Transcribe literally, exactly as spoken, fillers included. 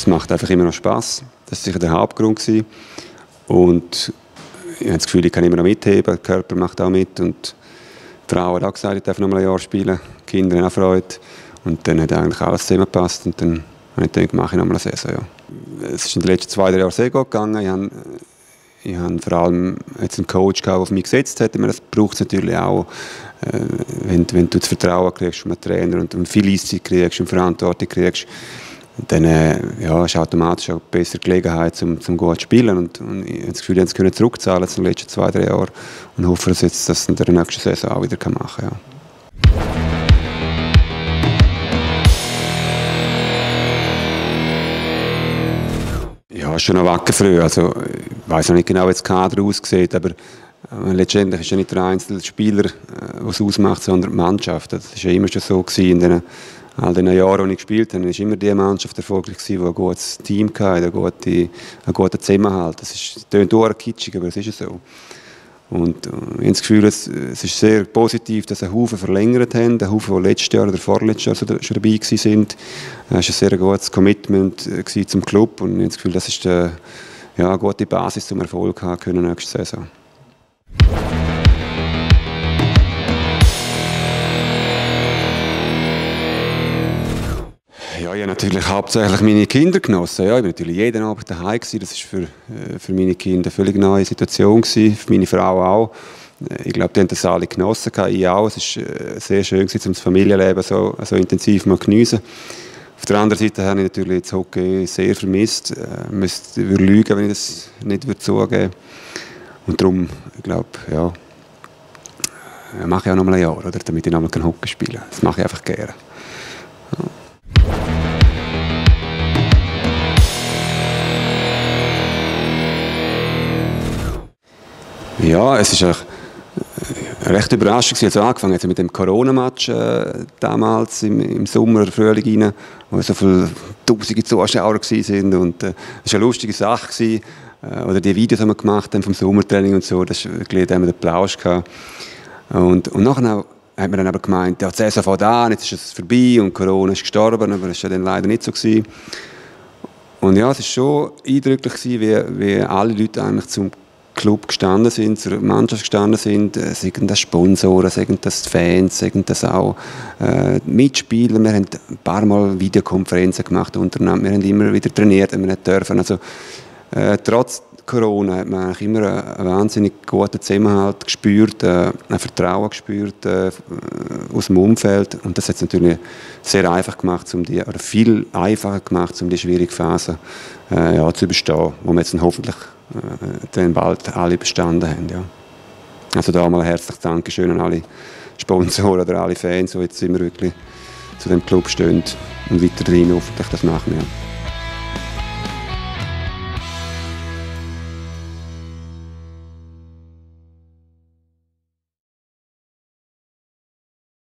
macht einfach immer noch Spass. Das war sicher der Hauptgrund gewesen. Und ich habe das Gefühl, ich kann immer noch mitheben, der Körper macht auch mit. Und die Frau hat auch gesagt, ich darf noch mal ein Jahr spielen. Die Kinder haben auch Freude. Und dann hat eigentlich alles zusammengepasst. Und dann habe ich gedacht, mache ich noch mal eine Saison. Ja. Es ist in den letzten zwei, drei Jahren sehr gut gegangen. Ich habe, ich habe vor allem jetzt einen Coach gehabt, der auf mich gesetzt hat. Das braucht es natürlich auch, äh, wenn, wenn du das Vertrauen kriegst von einem Trainer und, und viel Eiszeit kriegst und Verantwortung kriegst. Dann äh, ja, ist automatisch auch eine bessere Gelegenheit, um, um gut zu spielen. Und, und ich habe das Gefühl, ich konnte zurückzahlen in den letzten zwei, drei Jahren und hoffe, dass ich das in der nächsten Saison auch wieder machen kann. Ja. Ja, schon noch wacker früh. Also, ich weiß noch nicht genau, wie das Kader aussieht, aber äh, letztendlich ist ja nicht der einzelne Spieler, äh, was es ausmacht, sondern die Mannschaft. Das war ja immer schon so gewesen in den all den Jahren, die ich gespielt habe, war immer die Mannschaft erfolgreich gewesen, die ein gutes Team hatte, einen guten, einen guten Zusammenhalt. Das ist, das klingt auch kitschig, aber es ist so. Und äh, ich habe das Gefühl, es, es ist sehr positiv, dass ein Haufen verlängert haben, ein Haufen, die letztes Jahr oder vorletztes Jahr schon dabei waren. Es war ein sehr gutes Commitment äh, zum Club und ich habe das Gefühl, das ist die, ja, eine gute Basis zum Erfolg haben können nächste Saison. Ja, ich habe natürlich hauptsächlich meine Kinder genossen. Ja, ich war natürlich jeden Abend daheim. Das war für, für meine Kinder eine völlig neue Situation, für meine Frau auch. Ich glaube, die haben das alle genossen, ich auch. Es war sehr schön, um das Familienleben so, so intensiv zu geniessen. Auf der anderen Seite habe ich natürlich das Hockey sehr vermisst. Ich würde lügen, wenn ich das nicht zugeben würde. Und darum, ich glaube, ja, mache ich auch noch mal ein Jahr, oder, damit ich noch mal Hockey spielen kann. Das mache ich einfach gerne. Ja. Ja, es war recht überraschend. Also angefangen hat mit dem Corona-Match äh, damals im, im Sommer, Frühling rein, wo so viele tausende Zuschauer waren. Und äh, das war eine lustige Sache. Gewesen. Äh, oder die Videos, die wir gemacht haben vom Sommertraining und so, das war wirklich, da haben wir den Applaus gehabt. Und, und nachher hat man dann aber gemeint, ja, die Saison fängt an, jetzt ist es vorbei und Corona ist gestorben, aber das war dann leider nicht so gewesen. Und ja, es war schon eindrücklich gewesen, wie, wie alle Leute eigentlich zum Club gestanden sind, zur Mannschaft gestanden sind, äh, seien das Sponsoren, seien das Fans, seien das auch äh, Mitspieler. Wir haben ein paar Mal Videokonferenzen gemacht untereinander, wir haben immer wieder trainiert, wenn wir nicht dürfen. Also, äh, trotz Corona hat man eigentlich immer einen wahnsinnig guten Zusammenhalt gespürt, äh, ein Vertrauen gespürt äh, aus dem Umfeld. Und das hat es natürlich sehr einfach gemacht, um die, oder viel einfacher gemacht, um die schwierige Phase äh, ja, zu überstehen, wo wir jetzt dann hoffentlich äh, dann bald alle bestanden haben. Ja. Also da mal ein herzliches Dankeschön an alle Sponsoren oder alle Fans, die jetzt immer wirklich zu dem Club stehen und weiterhin hoffentlich das machen. Ja.